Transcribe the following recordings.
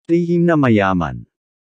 Lihim na mayaman.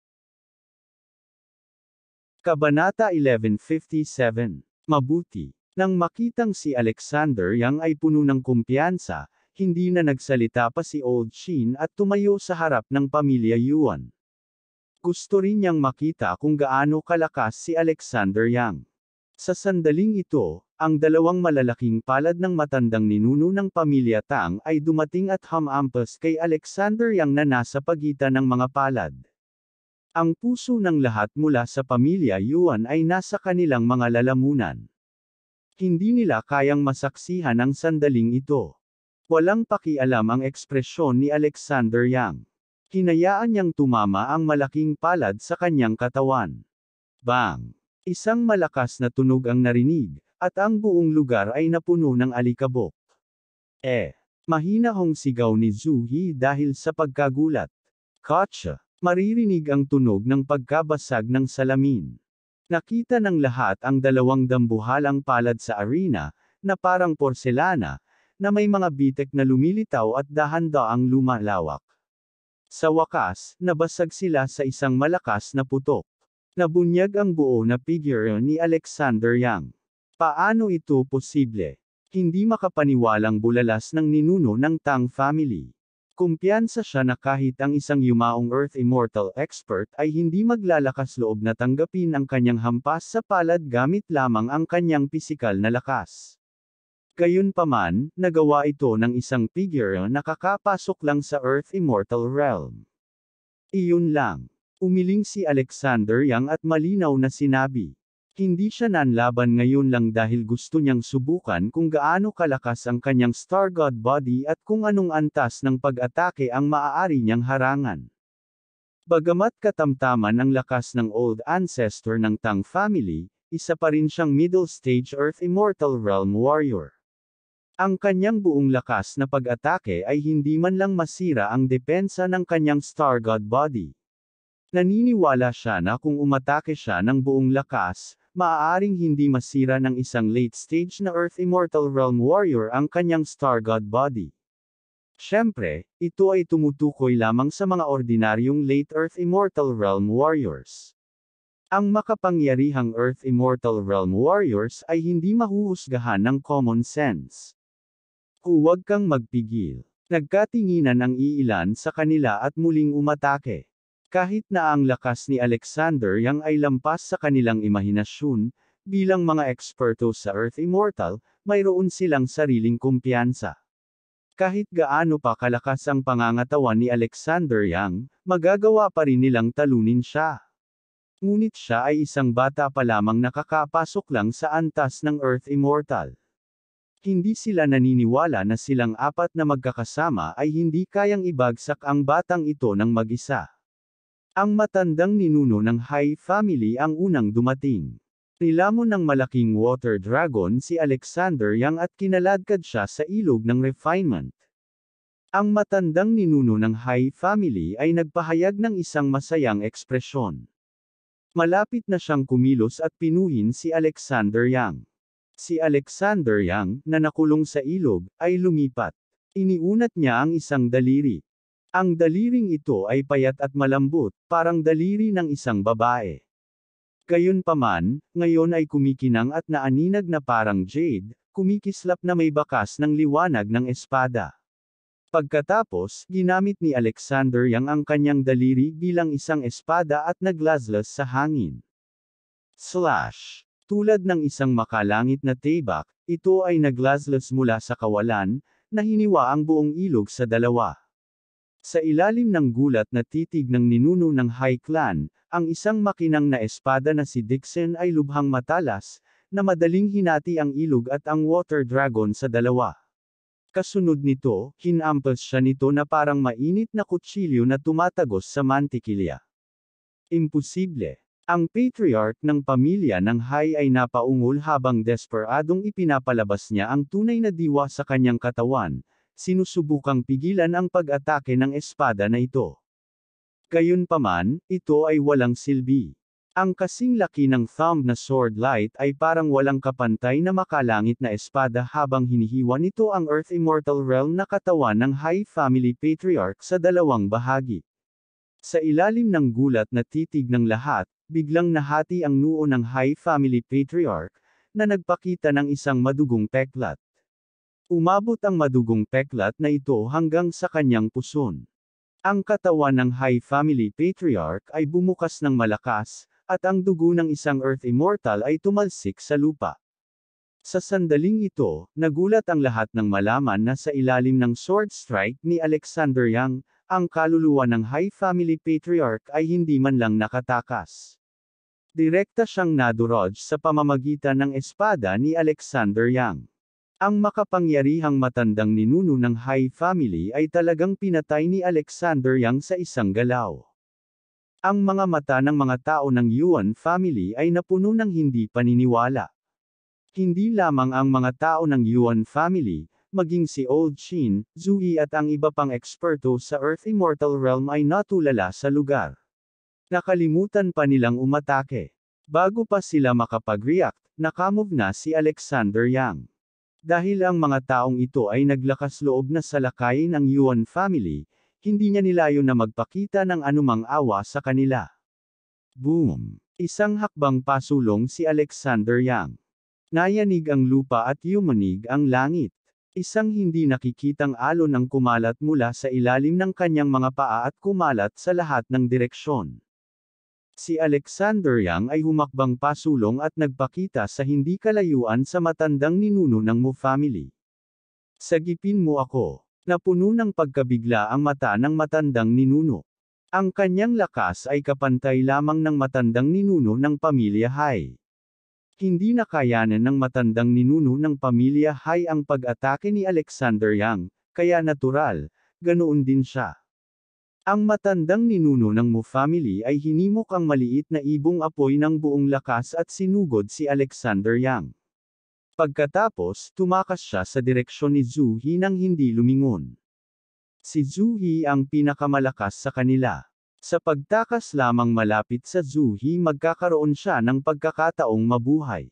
Kabanata 1157. Mabuti. Nang makitang si Alexander Yang ay puno ng kumpiyansa, hindi na nagsalita pa si Old Shin at tumayo sa harap ng pamilya Yuan. Gusto rin niyang makita kung gaano kalakas si Alexander Yang. Sa sandaling ito, ang dalawang malalaking palad ng matandang ninuno ng pamilya Tang ay dumating at humampas kay Alexander Yang na nasa pagitan ng mga palad. Ang puso ng lahat mula sa pamilya Yuan ay nasa kanilang mga lalamunan. Hindi nila kayang masaksihan ang sandaling ito. Walang pakialam ang ekspresyon ni Alexander Yang. Hinayaan niyang tumama ang malaking palad sa kanyang katawan. Bang! Isang malakas na tunog ang narinig, at ang buong lugar ay napuno ng alikabok. Mahina hong sigaw ni Zhu Yi dahil sa pagkagulat. Kotsa! Maririnig ang tunog ng pagkabasag ng salamin. Nakita ng lahat ang dalawang dambuhalang palad sa arena, na parang porselana, na may mga bitek na lumilitaw at dahan-daang lumalawak. Sa wakas, nabasag sila sa isang malakas na putok. Nabunyag ang buo na figure ni Alexander Yang. Paano ito posible? Hindi makapaniwalang bulalas ng ninuno ng Tang family. Kumpiyansa siya na kahit ang isang yumaong Earth Immortal expert ay hindi maglalakas loob na tanggapin ang kanyang hampas sa palad gamit lamang ang kanyang pisikal na lakas. Gayunpaman, nagawa ito ng isang figure na kakapasok lang sa Earth Immortal realm. Iyon lang. Umiling si Alexander Yang at malinaw na sinabi. Hindi siya nanlaban ngayon lang dahil gusto niyang subukan kung gaano kalakas ang kanyang Star God body at kung anong antas ng pag-atake ang maaari niyang harangan. Bagamat katamtaman ang lakas ng Old Ancestor ng Tang family, isa pa rin siyang middle stage Earth Immortal Realm Warrior. Ang kanyang buong lakas na pag-atake ay hindi man lang masira ang depensa ng kanyang Star God body. Naniniwala siya na kung umatake siya ng buong lakas, maaaring hindi masira ng isang late-stage na Earth Immortal Realm Warrior ang kanyang Star God body. Siyempre, ito ay tumutukoy lamang sa mga ordinaryong late Earth Immortal Realm Warriors. Ang makapangyarihang Earth Immortal Realm Warriors ay hindi mahuhusgahan ng common sense. Huwag kang magpigil. Nagkatinginan ang iilan sa kanila at muling umatake. Kahit na ang lakas ni Alexander Yang ay lampas sa kanilang imahinasyon, bilang mga eksperto sa Earth Immortal, mayroon silang sariling kumpiyansa. Kahit gaano pa kalakas ang pangangatawan ni Alexander Yang, magagawa pa rin nilang talunin siya. Ngunit siya ay isang bata pa lamang nakakapasok lang sa antas ng Earth Immortal. Hindi sila naniniwala na silang apat na magkakasama ay hindi kayang ibagsak ang batang ito ng mag-isa. Ang matandang ninuno ng Hai family ang unang dumating. Nilamon ng malaking water dragon si Alexander Yang at kinaladkad siya sa ilog ng refinement. Ang matandang ninuno ng Hai family ay nagpahayag ng isang masayang ekspresyon. Malapit na siyang kumilos at pinuhin si Alexander Yang. Si Alexander Yang, na nakulong sa ilog, ay lumipat. Iniunat niya ang isang daliri. Ang daliring ito ay payat at malambot, parang daliri ng isang babae. Gayunpaman, ngayon ay kumikinang at naaninag na parang jade, kumikislap na may bakas ng liwanag ng espada. Pagkatapos, ginamit ni Alexander Yang ang kanyang daliri bilang isang espada at naglaslas sa hangin. Slash! Tulad ng isang makalangit na tebak, ito ay naglaslas mula sa kawalan, na hiniwa ang buong ilog sa dalawa. Sa ilalim ng gulat na titig ng ninuno ng Hai Clan, ang isang makinang na espada na si Dixon ay lubhang matalas, na madaling hinati ang ilog at ang water dragon sa dalawa. Kasunod nito, hinampas siya nito na parang mainit na kutsilyo na tumatagos sa mantikilya. Imposible. Ang patriarch ng pamilya ng Hai ay napaungol habang desperadong ipinapalabas niya ang tunay na diwa sa kanyang katawan. Sinusubukang pigilan ang pag-atake ng espada na ito. Gayunpaman, ito ay walang silbi. Ang kasing laki ng thumb na sword light ay parang walang kapantay na makalangit na espada habang hinihiwa nito ang Earth Immortal Realm na katawan ng Hai Family Patriarch sa dalawang bahagi. Sa ilalim ng gulat na titig ng lahat, biglang nahati ang noo ng High Family Patriarch, na nagpakita ng isang madugong peklat. Umabot ang madugong peklat na ito hanggang sa kanyang puson. Ang katawan ng High Family Patriarch ay bumukas ng malakas, at ang dugo ng isang Earth Immortal ay tumalsik sa lupa. Sa sandaling ito, nagulat ang lahat nang malaman na sa ilalim ng sword strike ni Alexander Yang, ang kaluluwa ng High Family Patriarch ay hindi man lang nakatakas. Direkta siyang nadurog sa pamamagitan ng espada ni Alexander Yang. Ang makapangyarihang matandang ninuno ng High Family ay talagang pinatay ni Alexander Yang sa isang galaw. Ang mga mata ng mga tao ng Yuan family ay napuno ng hindi paniniwala. Hindi lamang ang mga tao ng Yuan family, maging si Old Shin, Zui at ang iba pang eksperto sa Earth Immortal Realm ay natulala sa lugar. Nakalimutan pa nilang umatake. Bago pa sila makapag-react, nakamove na si Alexander Yang. Dahil ang mga taong ito ay naglakas loob na salakayin ang Yuan family, hindi niya nilayo na magpakita ng anumang awa sa kanila. Boom! Isang hakbang pasulong si Alexander Yang. Nayanig ang lupa at yumanig ang langit. Isang hindi nakikitang alon ang kumalat mula sa ilalim ng kanyang mga paa at kumalat sa lahat ng direksyon. Si Alexander Yang ay humakbang pasulong at nagpakita sa hindi kalayuan sa matandang ninuno ng Mu family. Sagipin mo ako. Napuno ng pagkabigla ang mata ng matandang ninuno. Ang kanyang lakas ay kapantay lamang ng matandang ninuno ng pamilya Hai. Hindi nakayanan ng matandang ninuno ng pamilya Hai ang pag-atake ni Alexander Yang, kaya natural, ganoon din siya. Ang matandang ninuno ng Mu family ay hinimok ang maliit na ibong apoy ng buong lakas at sinugod si Alexander Yang. Pagkatapos, tumakas siya sa direksyon ni Zhu He nang hindi lumingon. Si Zhu He ang pinakamalakas sa kanila. Sa pagtakas lamang malapit sa Zhu He magkakaroon siya ng pagkakataong mabuhay.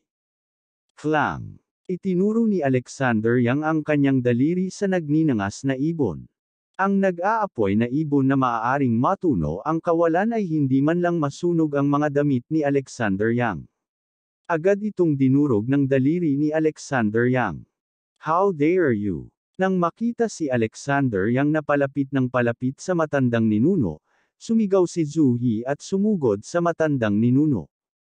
Clang! Itinuro ni Alexander Yang ang kanyang daliri sa nagninangas na ibon. Ang nag-aapoy na ibon na maaaring matuno ang kawalan ay hindi man lang masunog ang mga damit ni Alexander Yang. Agad itong dinurog ng daliri ni Alexander Yang. How dare you? Nang makita si Alexander Yang na palapit ng palapit sa matandang ninuno, sumigaw si Zhu He at sumugod sa matandang ninuno.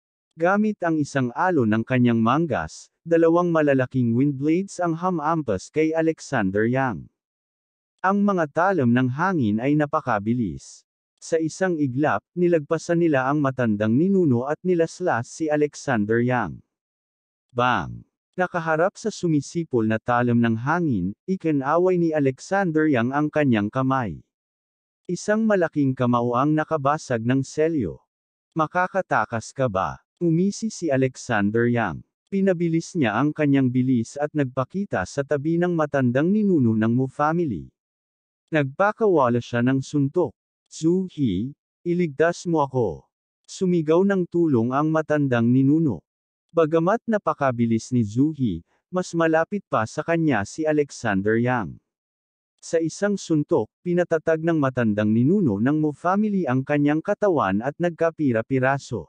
Gamit ang isang alon ng kanyang manggas, dalawang malalaking wind blades ang hamampas kay Alexander Yang. Ang mga talam ng hangin ay napakabilis. Sa isang iglap, nilagpasan nila ang matandang ninuno at nilaslas si Alexander Yang. Bang! Nakaharap sa sumisipol na talam ng hangin, ikinaway ni Alexander Yang ang kanyang kamay. Isang malaking kamao ang nakabasag ng selyo. Makakatakas ka ba? Umisi si Alexander Yang. Pinabilis niya ang kanyang bilis at nagpakita sa tabi ng matandang ninuno ng Mu family. Nagpakawala siya ng suntok. Zhu He, iligtas mo ako. Sumigaw ng tulong ang matandang ninuno. Bagamat napakabilis ni Zhu He, mas malapit pa sa kanya si Alexander Yang. Sa isang suntok, pinatatag ng matandang ninuno ng Mu family ang kanyang katawan at nagkapira-piraso.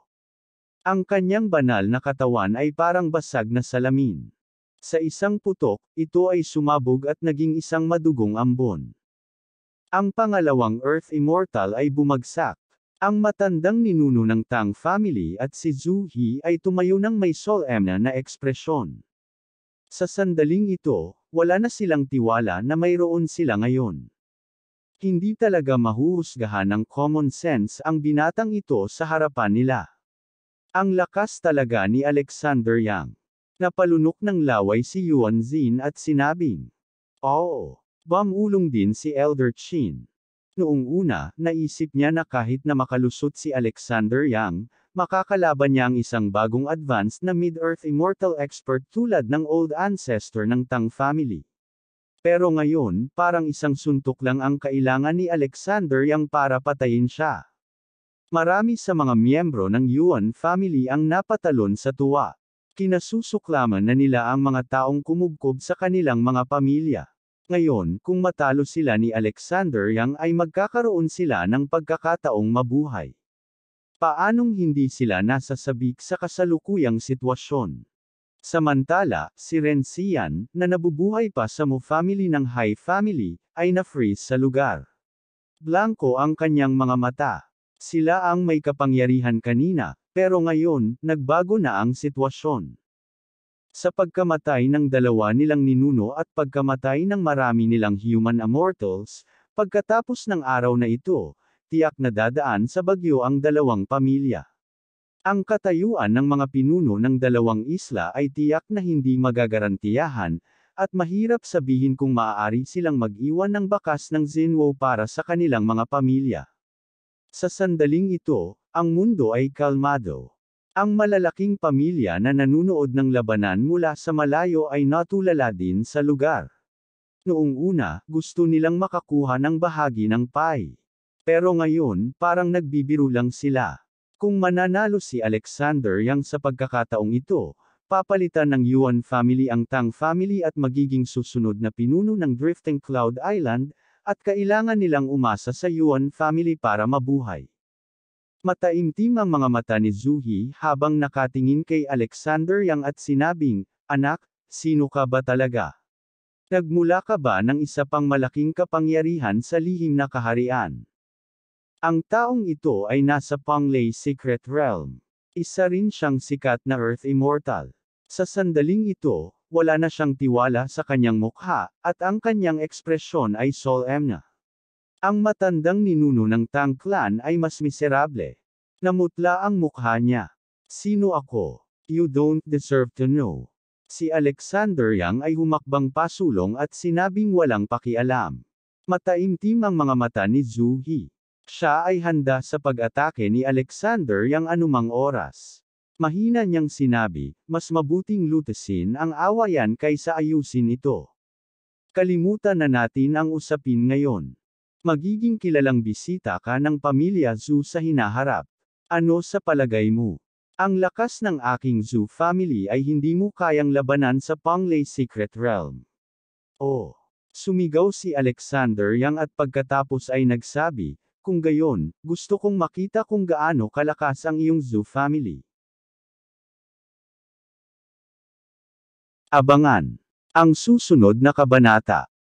Ang kanyang banal na katawan ay parang basag na salamin. Sa isang putok, ito ay sumabog at naging isang madugong ambon. Ang pangalawang Earth Immortal ay bumagsak. Ang matandang ninuno ng Tang family at si Zhu He ay tumayo ng may solemn na ekspresyon. Sa sandaling ito, wala na silang tiwala na mayroon sila ngayon. Hindi talaga mahuhusgahan ng common sense ang binatang ito sa harapan nila. Ang lakas talaga ni Alexander Yang. Napalunok ng laway si Yuan Zin at sinabing, "Oo." Bumulong din si Elder Qin. Noong una, naisip niya na kahit na makalusot si Alexander Yang, makakalaban niya ang isang bagong advanced na Mid-Earth Immortal expert tulad ng Old Ancestor ng Tang family. Pero ngayon, parang isang suntok lang ang kailangan ni Alexander Yang para patayin siya. Marami sa mga miyembro ng Yuan family ang napatalon sa tuwa. Kinasusuklaman na nila ang mga taong kumubkob sa kanilang mga pamilya. Ngayon, kung matalo sila ni Alexander Yang ay magkakaroon sila ng pagkakataong mabuhay. Paanong hindi sila nasasabik sa kasalukuyang sitwasyon? Samantala, si Renzian, na nabubuhay pa sa Mo family ng Hai family, ay na-freeze sa lugar. Blanco ang kanyang mga mata. Sila ang may kapangyarihan kanina, pero ngayon, nagbago na ang sitwasyon. Sa pagkamatay ng dalawa nilang ninuno at pagkamatay ng marami nilang human immortals, pagkatapos ng araw na ito, tiyak na dadaan sa bagyo ang dalawang pamilya. Ang katayuan ng mga pinuno ng dalawang isla ay tiyak na hindi magagarantiyahan, at mahirap sabihin kung maaari silang mag-iwan ng bakas ng Zinwo para sa kanilang mga pamilya. Sa sandaling ito, ang mundo ay kalmado. Ang malalaking pamilya na nanunood ng labanan mula sa malayo ay natulala din sa lugar. Noong una, gusto nilang makakuha ng bahagi ng pie. Pero ngayon, parang nagbibiro lang sila. Kung mananalo si Alexander Yang sa pagkakataong ito, papalitan ng Yuan family ang Tang family at magiging susunod na pinuno ng Drifting Cloud Island, at kailangan nilang umasa sa Yuan family para mabuhay. Mataimtim ang mga mata ni Zuhi habang nakatingin kay Alexander Yang at sinabing, "Anak, sino ka ba talaga? Nagmula ka ba ng isa pang malaking kapangyarihan sa lihim na kaharian?" Ang taong ito ay nasa Panglay Secret Realm. Isa rin siyang sikat na Earth Immortal. Sa sandaling ito, wala na siyang tiwala sa kanyang mukha, at ang kanyang ekspresyon ay solemn. Ang matandang ninuno ng Tang Clan ay mas miserable. Namutla ang mukha niya. "Sino ako? You don't deserve to know." Si Alexander Yang ay humakbang pasulong at sinabing walang pakialam. Mataimtim ang mga mata ni Zuhi. Siya ay handa sa pag-atake ni Alexander Yang anumang oras. Mahina niyang sinabi, "Mas mabuting lutasin ang awayan kaysa ayusin ito. Kalimutan na natin ang usapin ngayon. Magiging kilalang bisita ka ng pamilya Zhu sa hinaharap. Ano sa palagay mo? Ang lakas ng aking Zhu family ay hindi mo kayang labanan sa Panglay Secret Realm." Oh! Sumigaw si Alexander Yang at pagkatapos ay nagsabi, "Kung gayon, gusto kong makita kung gaano kalakas ang iyong Zhu family." Abangan ang susunod na kabanata.